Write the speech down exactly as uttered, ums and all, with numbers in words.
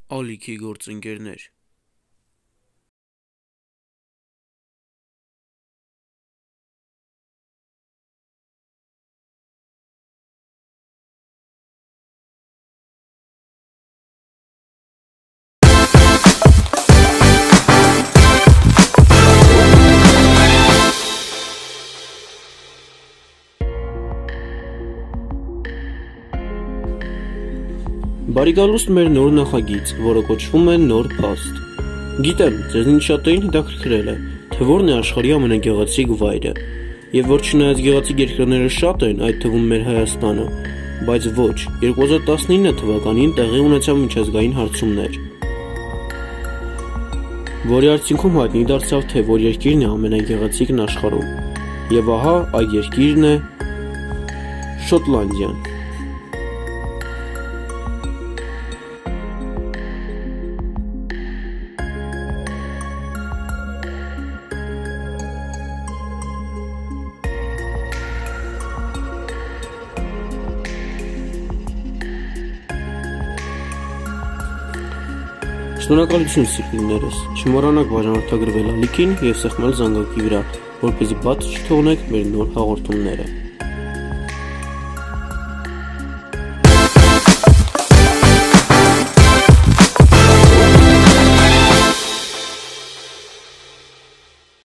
Ալիքի գործընկերներ։ Բարի գալուստ մեր նոր նախագիծ, որը կոչվում է Նոր փաստ։ Գիտեմ, ձեզնից շատերին հետաքրքրել է, թե որն է աշխարհի ամենագեղեցիկ վայրը, եւ որ չնայած գեղեցիկ երկրները շատ են, այդ թվում մեր Հայաստանը, բայց ոչ, երկու հազար տասնինը թվականին տեղի ունեցավ միջազգային հարցումներ, որի արդյունքում հայտնի դարձավ, թե որ երկիրն է ամենագեղեցիկն աշխարհում, եւ ահա այդ երկիրն է Շոտլանդիան։ Շնորհակալություն սիրելիներս, չմոռանաք բաժանորդագրվել ալիքին և սեղմել զանգակի վրա, որպեսզի բաց չթողնեք մեր նոր հաղորդումները։